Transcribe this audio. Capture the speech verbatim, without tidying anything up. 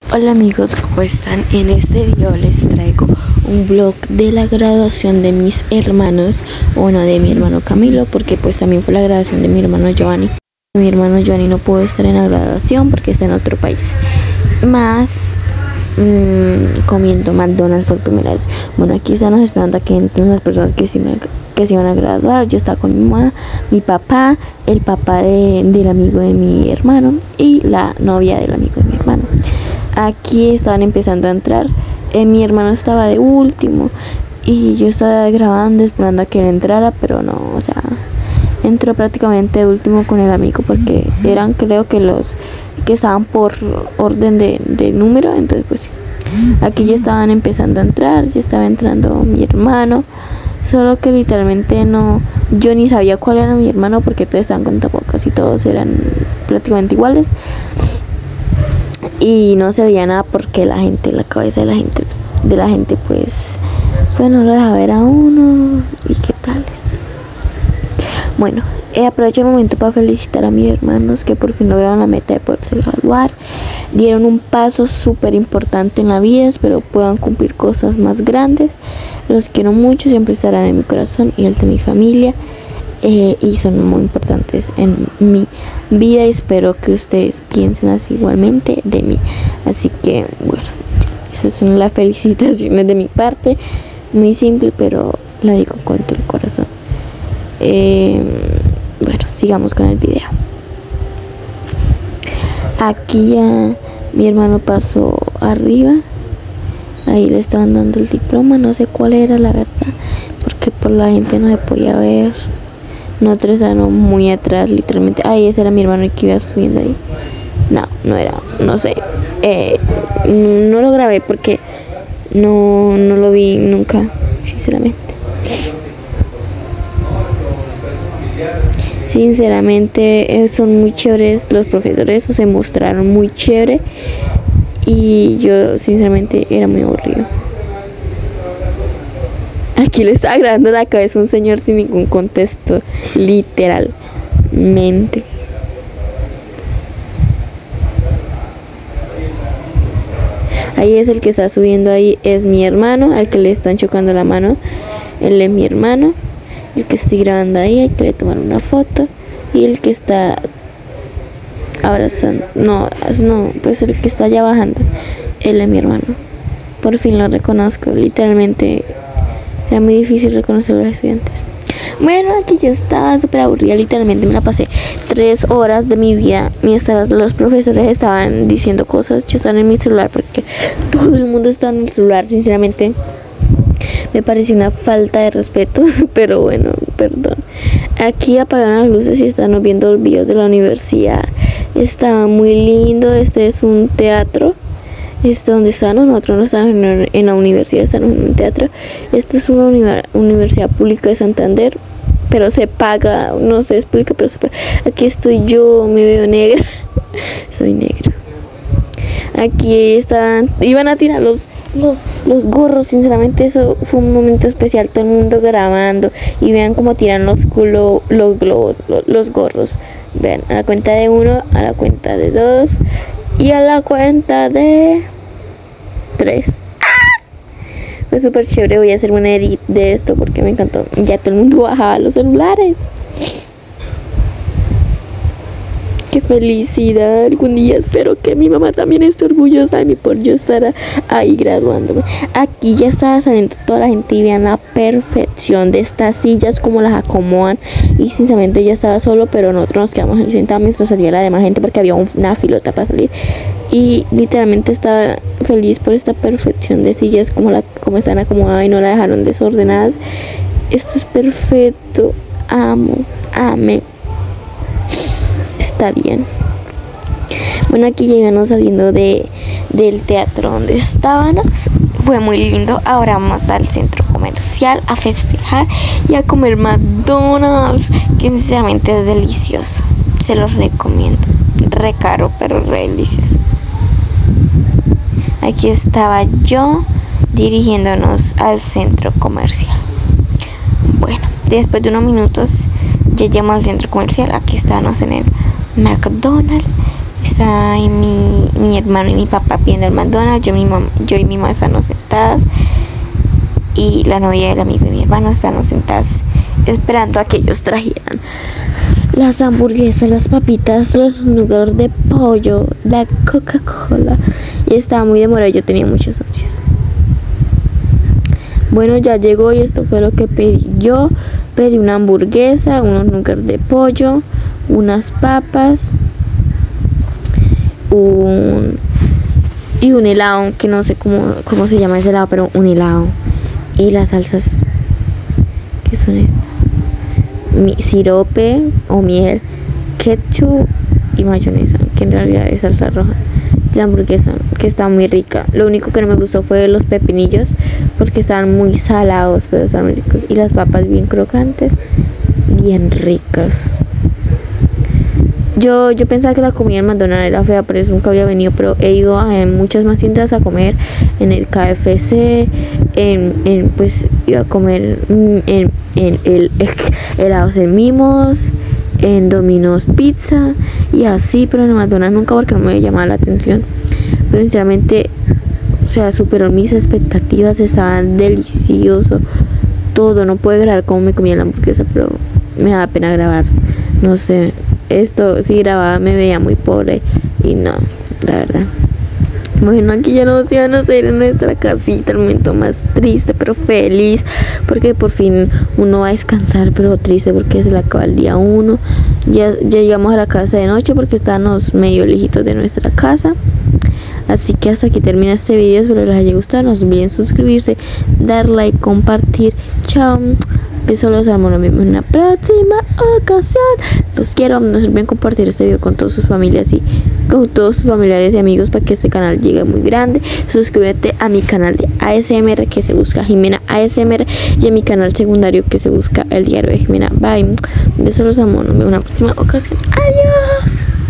Hola amigos, ¿cómo están? En este video les traigo un vlog de la graduación de mis hermanos, bueno, de mi hermano Camilo, porque pues también fue la graduación de mi hermano Giovanni. Mi hermano Giovanni no pudo estar en la graduación porque está en otro país. Más mmm, comiendo McDonald's por primera vez. Bueno, aquí estamos esperando a que entren las personas que se, que se van a graduar. Yo estaba con mi mamá, mi papá, el papá de, del amigo de mi hermano y la novia del amigo de mi hermano. Aquí estaban empezando a entrar. Eh, mi hermano estaba de último y yo estaba grabando esperando a que él entrara, pero no, o sea, entró prácticamente de último con el amigo porque eran, creo que los que estaban por orden de, de número. Entonces pues aquí ya estaban empezando a entrar, ya estaba entrando mi hermano, solo que literalmente no, yo ni sabía cuál era mi hermano porque todos estaban con tapabocas y todos eran prácticamente iguales. Y no se veía nada porque la gente, la cabeza de la gente, de la gente pues, pues no lo deja ver a uno. ¿Y qué tal es? Bueno, eh, aprovecho el momento para felicitar a mis hermanos que por fin lograron la meta de poderse graduar. Dieron un paso súper importante en la vida, espero puedan cumplir cosas más grandes. Los quiero mucho, siempre estarán en mi corazón y el de mi familia. Eh, y son muy importantes en mi vida y espero que ustedes piensen así igualmente de mí. Así que bueno, esas son las felicitaciones de mi parte, muy simple pero la digo con todo el corazón. Eh, bueno, sigamos con el video. Aquí ya mi hermano pasó arriba, ahí le estaban dando el diploma, no sé cuál era la verdad porque por la gente no se podía ver. Nosotros estábamos muy atrás, literalmente. Ay, ese era mi hermano el que iba subiendo ahí. No, no era, no sé. Eh, no lo grabé porque no, no lo vi nunca, sinceramente. Sinceramente, eh, son muy chéveres los profesores, se mostraron muy chévere. Y yo, sinceramente, era muy aburrido. Aquí le estaba grabando la cabeza a un señor sin ningún contexto, literalmente. Ahí es el que está subiendo, ahí es mi hermano, al que le están chocando la mano. Él es mi hermano, el que estoy grabando ahí, hay que le tomar una foto. Y el que está abrazando, no, no, pues el que está allá bajando, él es mi hermano. Por fin lo reconozco, literalmente. Era muy difícil reconocer a los estudiantes. Bueno, aquí yo estaba súper aburrida, literalmente me la pasé tres horas de mi vida mientras los profesores estaban diciendo cosas. Yo estaba en mi celular porque todo el mundo está en el celular. Sinceramente me pareció una falta de respeto, pero bueno, perdón. Aquí apagaron las luces y están viendo los videos de la universidad. Está muy lindo, este es un teatro. Este donde estamos, nosotros no estamos en, en la universidad, estamos en un teatro. Esta es una uni universidad pública de Santander, pero se paga, no se explica, pero se paga. Aquí estoy yo, me veo negra, soy negra. Aquí estaban, iban a tirar los, los, los gorros, sinceramente eso fue un momento especial, todo el mundo grabando y vean cómo tiran los, glo, los globos, los, los gorros. Vean, a la cuenta de uno, a la cuenta de dos. Y a la cuenta de tres. ¡Ah! Fue súper chévere. Voy a hacer una edit de esto porque me encantó. Ya todo el mundo bajaba los celulares. Qué felicidad. Algún día espero que mi mamá también esté orgullosa de mí por yo estar ahí graduándome. Aquí ya estaba saliendo toda la gente y vean la perfección de estas sillas, como las acomodan. Y sinceramente ya estaba solo, pero nosotros nos quedamos ahí sentados mientras salía la demás gente porque había una filota para salir. Y literalmente estaba feliz por esta perfección de sillas, como, la, como están acomodadas y no la dejaron desordenadas. Esto es perfecto. Amo, ame. Está bien. Bueno, aquí llegamos saliendo de, del teatro donde estábamos. Fue muy lindo. Ahora vamos al centro comercial a festejar y a comer McDonald's, que sinceramente es delicioso. Se los recomiendo. Re caro, pero re delicioso. Aquí estaba yo dirigiéndonos al centro comercial. Bueno, después de unos minutos ya llegamos al centro comercial. Aquí estábamos en el McDonald's Está ahí mi, mi hermano y mi papá pidiendo el McDonald's. Yo, mi mamá, yo y mi mamá estamos sentadas. Y la novia del amigo de mi hermano estamos sentadas esperando a que ellos trajeran las hamburguesas, las papitas, los nuggets de pollo, la Coca-Cola. Y estaba muy demorado, yo tenía muchas ansias. Bueno, ya llegó y esto fue lo que pedí. Yo pedí una hamburguesa, unos nuggets de pollo, unas papas, un y un helado, que no sé cómo, cómo se llama ese helado, pero un helado. Y las salsas, ¿qué son estas? Mi, sirope o miel, ketchup y mayonesa, que en realidad es salsa roja. La hamburguesa, que está muy rica. Lo único que no me gustó fue los pepinillos, porque estaban muy salados, pero están muy ricos. Y las papas bien crocantes, bien ricas. Yo, yo pensaba que la comida en McDonald's era fea, por eso nunca había venido, pero he ido a muchas más tiendas a comer, en el K F C, en, en pues iba a comer en, en el, el helados en Mimos, en Domino's Pizza y así, pero en McDonald's nunca, porque no me llamaba la atención. Pero sinceramente, o sea, superó mis expectativas, estaban delicioso todo. No puedo grabar cómo me comía la hamburguesa, pero me da pena grabar, no sé. Esto si grababa me veía muy pobre y no, la verdad. Bueno, aquí ya nos iban a hacer en nuestra casita, el momento más triste pero feliz, porque por fin uno va a descansar, pero triste porque se le acaba el día uno. Ya, ya llegamos a la casa de noche porque estábamos medio lejitos de nuestra casa. Así que hasta aquí termina este video, espero les haya gustado, no se olviden suscribirse, dar like, compartir. Chao. Besos, los amo, nos vemos en una próxima ocasión. Los quiero, no se olviden compartir este video con todas sus familias y con todos sus familiares y amigos para que este canal llegue muy grande. Suscríbete a mi canal de A S M R que se busca Jimena A S M R y a mi canal secundario que se busca El Diario de Jimena. Bye. Besos, los amo, nos vemos en una próxima ocasión. Adiós.